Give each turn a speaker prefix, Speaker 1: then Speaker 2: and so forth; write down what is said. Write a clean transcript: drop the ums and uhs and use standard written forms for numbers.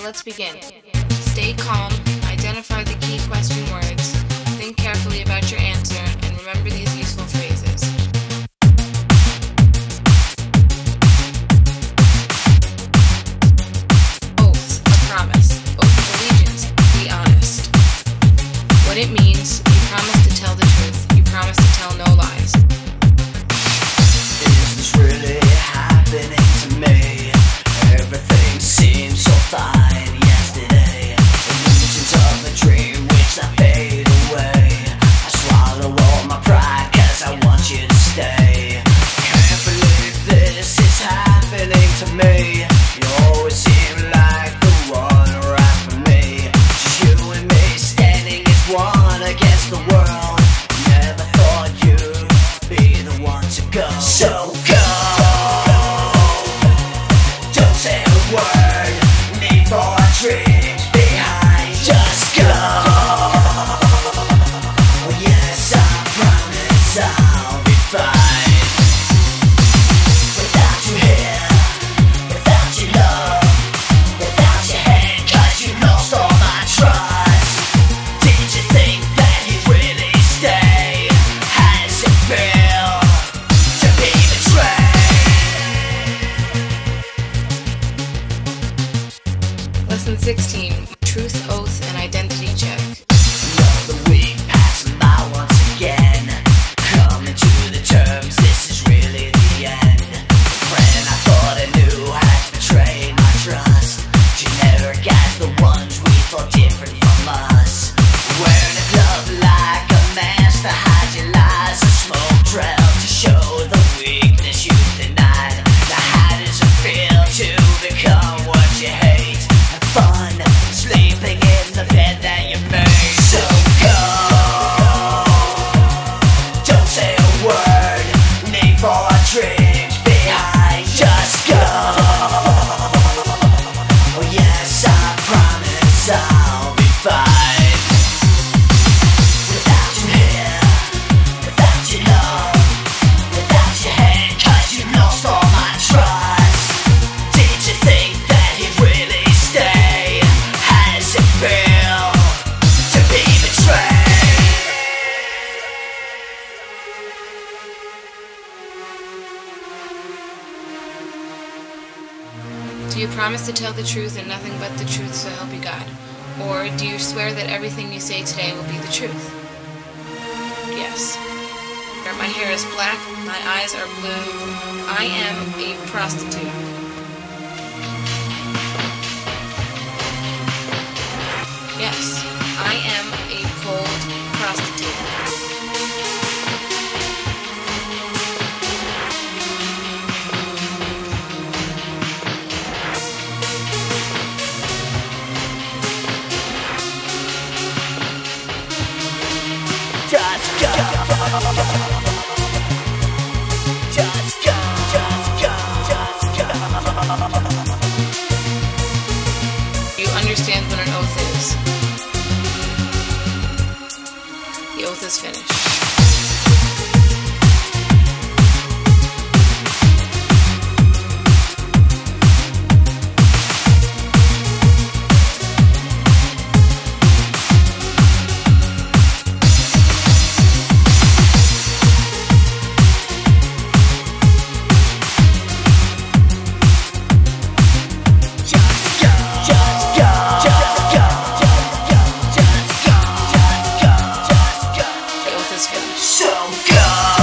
Speaker 1: let's begin. Stay calm, identify the key question words, think carefully about your answer, and remember these useful phrases. Oath, a promise. Oath of allegiance, be honest. What it means: you promise to tell the truth, you promise to tell no lies.
Speaker 2: Is this really happening to me? Everything seems so fine yesterday. Illusions of a dream which now fade away. I swallow all my pride cause I want you to stay. Can't believe this is happening to me. You always seem like the one right for me. Just you and me standing as one against the world. Never thought you'd be the one to go. So go. Don't say a word. Leave our dreams behind. Just go. Oh yes, I promise I'll be fine. Without you here, without your love, without your hand, cause you lost all my trust. Did you think that you'd really stay? Has it feel to be betrayed?
Speaker 1: Lesson 16. Truth, oath, and identity check.
Speaker 2: Another week passing by once again. Coming to the terms, this is really the end. The friend I thought I knew has betrayed my trust. Generic as the ones we thought different from us. Wearing a glove like a mask to hide your lies. A smoke trail to show the weakness you denied. Now how does it feel to become what you hate? Have fun sleeping in the bed that you made. So go. Don't say a word. Leave all our dreams behind. Just go. Oh yes, I promise I'll be fine. Without you here, without your love, without your hand, cause you lost all my trust. Did you think that he'd really stay? Has it feel to be betrayed?
Speaker 1: Do you promise to tell the truth and nothing but the truth, so help you God? Or do you swear that everything you say today will be the truth? Yes. My hair is black, my eyes are blue, I am a prostitute. Yes, I am a cold prostitute.
Speaker 2: Just go. Just go. Just go. Just go.
Speaker 1: You understand what an oath is. The oath is finished.
Speaker 2: So go.